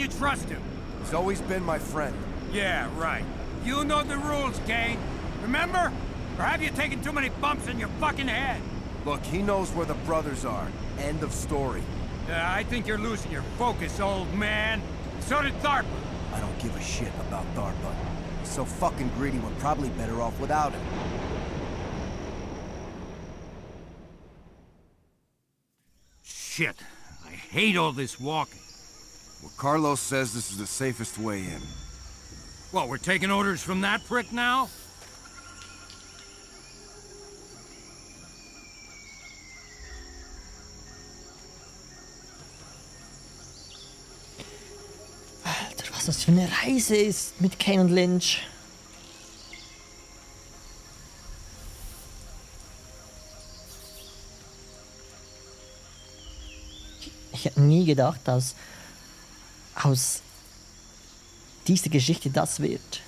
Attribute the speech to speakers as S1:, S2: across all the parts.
S1: you trust him?
S2: He's always been my friend.
S1: Yeah, right. You know the rules, Kane. Remember? Or have you taken too many bumps in your fucking head?
S2: Look, he knows where the brothers are. End of story.
S1: I think you're losing your focus, old man. So did Tharpa.
S2: I don't give a shit about Tharpa. He's so fucking greedy, we're probably better off without him.
S1: Shit. I hate all this walking.
S2: Well, Carlos says this is the safest way in.
S1: What, we're taking orders from that prick now?
S3: Alter, was das für eine Reise ist mit Kane und Lynch. Ich hätte nie gedacht, dass aus dieser Geschichte das wird.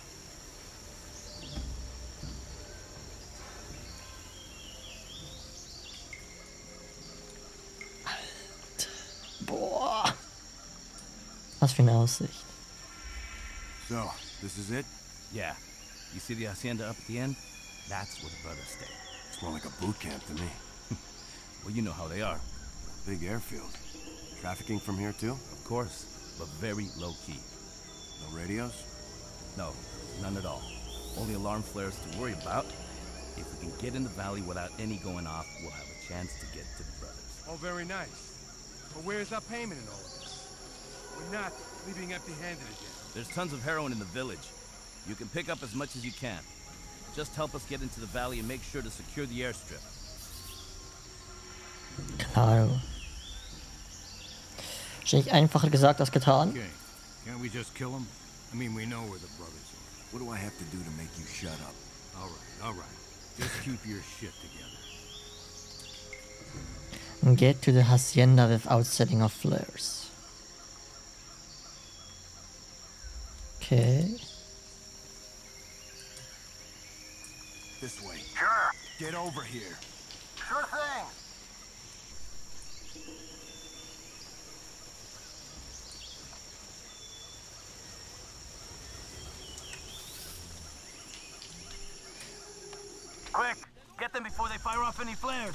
S3: Alter. Boah. Was für eine Aussicht.
S2: So, this is it?
S4: Yeah. You see the hacienda up at the end? That's where the brothers stay.
S2: It's more like a boot camp to me.
S4: Well, you know how they are.
S2: Big airfield. Trafficking from here too?
S4: Of course, but very low-key.
S2: No radios?
S4: No, none at all. Only alarm flares to worry about. If we can get in the valley without any going off, we'll have a chance to get to the brothers.
S5: Oh, very nice. But where's our payment in all of this? We're not leaving empty-handed again.
S4: There's tons of heroin in the village. You can pick up as much as you can. Just help us get into the valley and make sure to secure the airstrip.
S3: Klaro. Wahrscheinlich einfacher gesagt als getan.
S1: Okay. Can't we just kill him? I mean, we know where the brothers are.
S2: What do I have to do to make you shut up?
S1: All right. Just keep your shit together.
S3: And get to the hacienda without setting off flares. Okay.
S2: This way.
S5: Sure.
S2: Get over here.
S5: Sure thing.
S4: Quick! Get them before they fire off any flares!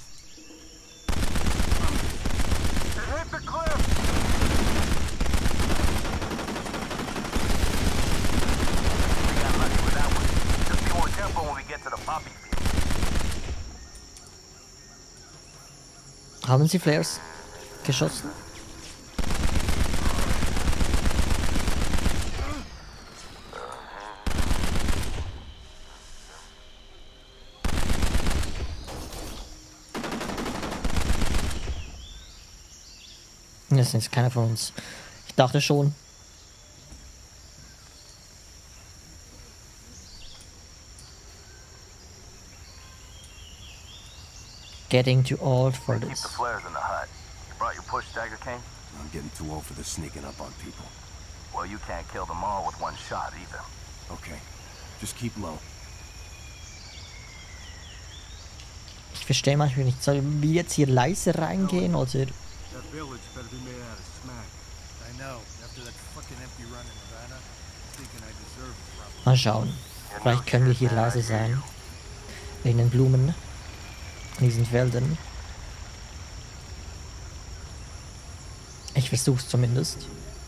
S5: It hit the cliff!
S4: We got lucky with that one. Just be more careful when we get to the poppy field.
S3: Haben sie Flares geschossen? Das ist keiner von uns. Ich dachte schon. Getting too old for
S4: Keep
S3: this.
S4: the flares in the hut. You brought your push dagger, Kane?
S2: I'm getting too old for this sneaking up on people.
S4: Well, you can't kill them all with one shot either.
S2: Okay. Just keep low.
S3: Ich verstehe manchmal nicht. Sollen wir jetzt hier leise reingehen oder?
S5: That village better be made out of smack. I know. After that fucking empty run in Havana, I'm thinking I deserve it, probably.
S3: Mal schauen. Vielleicht können wir hier leise sein. Wegen den Blumen. In diesen Wäldern. Ich versuch's zumindest.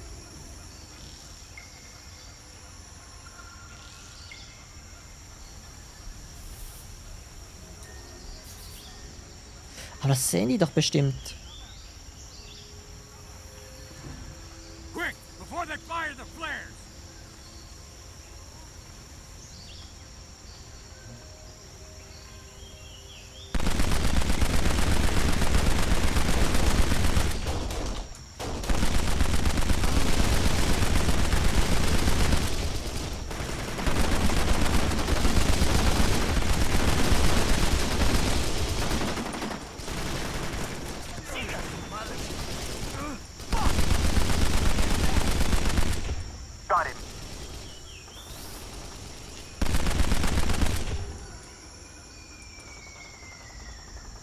S3: Aber das sehen die doch bestimmt.
S1: Quick! Before they fire the flares!
S5: Got him.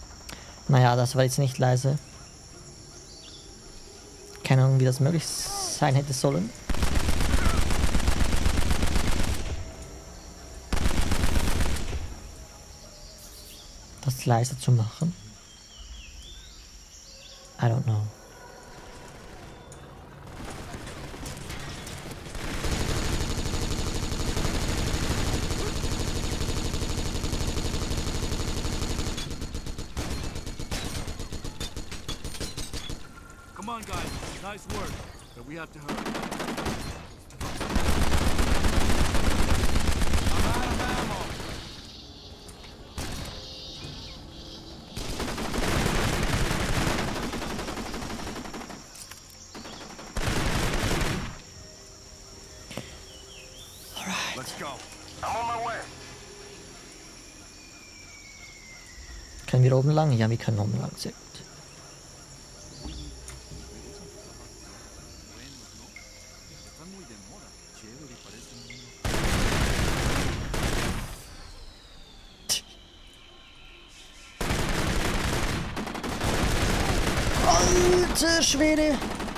S3: Naja, das war jetzt nicht leise. Keine Ahnung, wie das möglich sein hätte sollen. Das leise zu machen. I don't know.
S5: Come on, guys. Nice work. But we have to hurry. I'm out of ammo.
S3: Alright.
S5: Let's go. I'm on my way.
S3: Können wir oben lang? Ja, wir können oben lang. Sehr gut. Alter Schwede!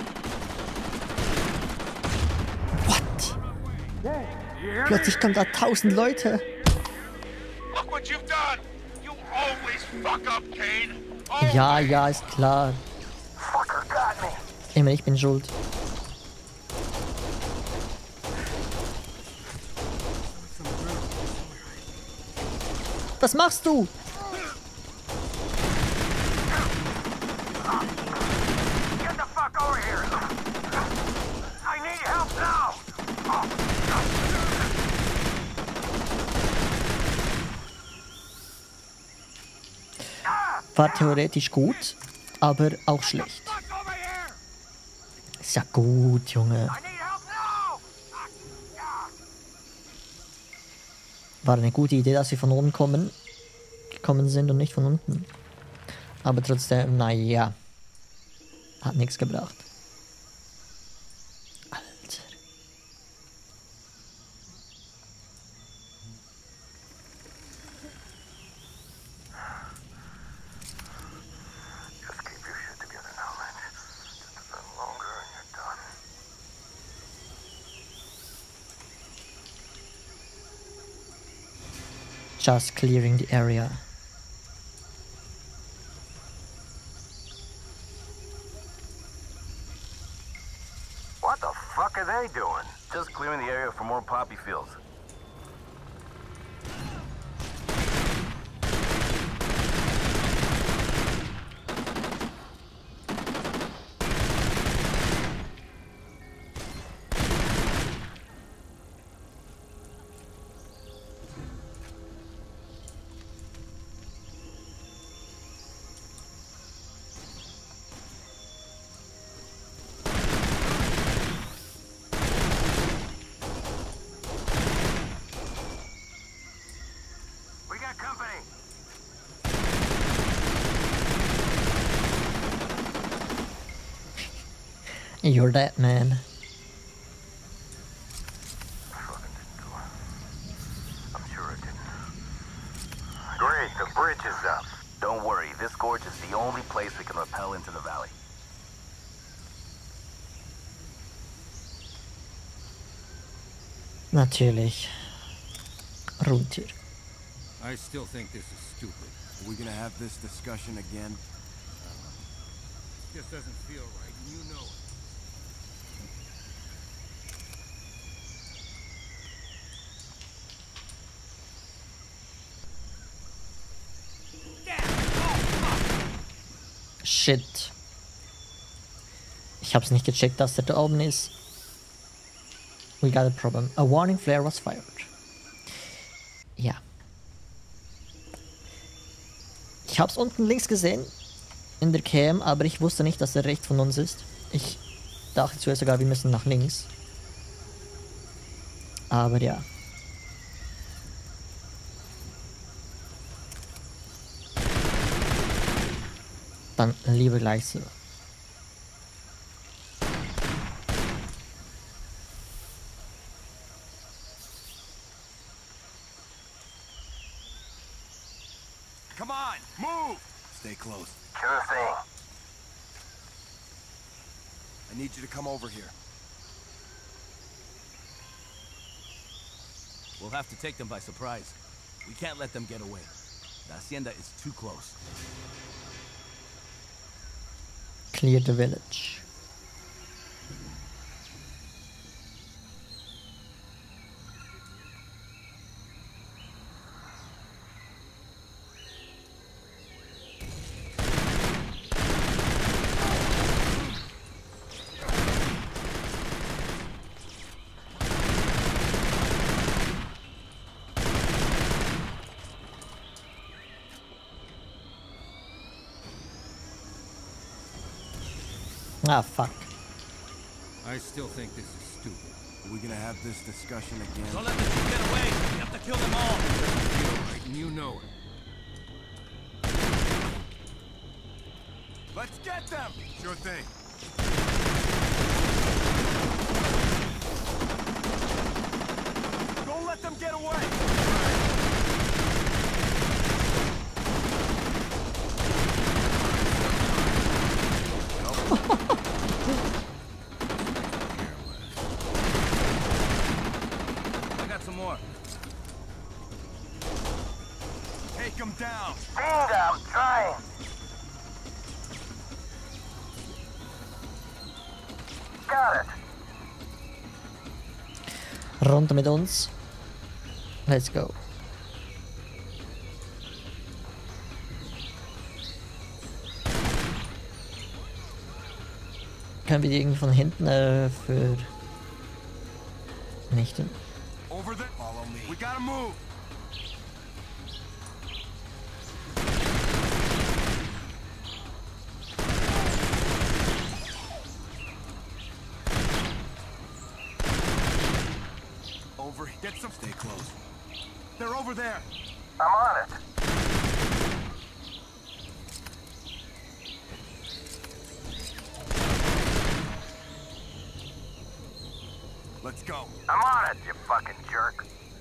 S3: What? Plötzlich kommen da 1000 Leute.
S5: Look what you've done. You always fuck up, Kane.
S3: Ja, ja, ist klar.
S5: Fucker got me.
S3: Immer ich bin schuld. Was machst du?
S5: Get the fuck over here. I need help now.
S3: War theoretisch gut, aber auch schlecht.
S1: Fuck over here!
S3: Ist ja gut, Junge.
S5: I need help now.
S3: War eine gute Idee, dass wir von oben gekommen sind und nicht von unten. Aber trotzdem, naja. Hat nichts gebracht. Alter.
S5: Just keep your shit together now, man. Just a little longer and you're done.
S3: Just clearing the area.
S4: What the fuck are they doing? Just clearing the area for more poppy fields.
S5: We got company.
S3: You're that man.
S5: Fucking didn't do it. I'm sure it didn't. Great, the bridge is up.
S4: Don't worry, this gorge is the only place we can rappel into the valley.
S3: Natürlich. Rundtür.
S1: I still think this is stupid.
S2: Are we gonna have this discussion again?
S1: Just doesn't feel right, and you know it.
S3: Shit. Ich hab's nicht gecheckt, dass der da oben ist. We got a problem. A warning flare was fired. Ja. Ich hab's unten links gesehen. In der Cam, aber ich wusste nicht, dass er rechts von uns ist. Ich dachte zuerst sogar, wir müssen nach links. Aber ja. Dann lieber gleich so.
S5: Come on, move.
S2: Stay close.
S5: Sure thing.
S2: I need you to come over here.
S4: We'll have to take them by surprise. We can't let them get away. The hacienda is too close.
S3: Clear the village. Ah, fuck.
S1: I still think this is stupid.
S2: Are we gonna have this discussion again?
S4: Don't let the two get away. We have to kill them all.
S1: Right, and you know it.
S2: Let's get them!
S5: Sure thing.
S2: Don't let them get away!
S4: I got some more.
S2: Take them down!
S6: Bingo, I'm trying. Got it.
S3: Runter mit uns. Let's go. Können wir die irgendwie von hinten für nächten?
S2: Over there! Follow me. We gotta move! Over. Get some. Stay close. They're over there.
S6: I'm on it.
S2: Let's go.
S6: I'm on it, you fucking jerk.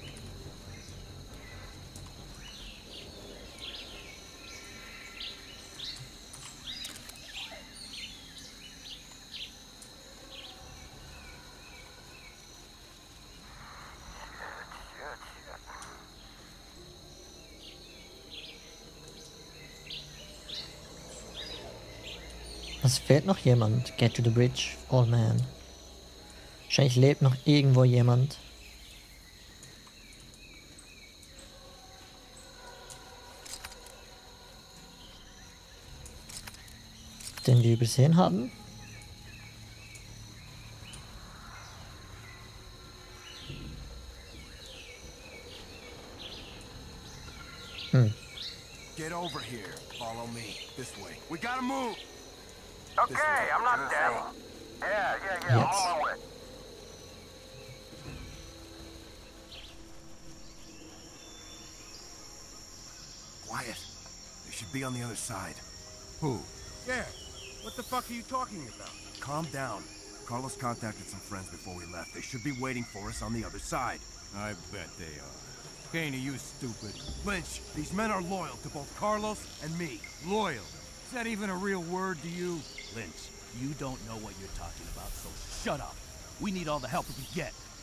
S3: Es fehlt noch jemand. Get to the bridge, old man. Wahrscheinlich lebt noch irgendwo jemand. Den wir übersehen haben.
S2: Get over here. Follow me. This way. We gotta move!
S6: Okay, I'm not dead. Yeah, I'm
S3: Yes.
S6: on my way.
S2: Quiet. They should be on the other side.
S1: Who?
S5: Yeah. What the fuck are you talking about?
S2: Calm down. Carlos contacted some friends before we left. They should be waiting for us on the other side.
S1: I bet they are. Kane, are you stupid?
S2: Lynch, these men are loyal to both Carlos and me.
S1: Loyal? Is that even a real word to you?
S4: Lynch, you don't know what you're talking about, so shut up. We need all the help we can get.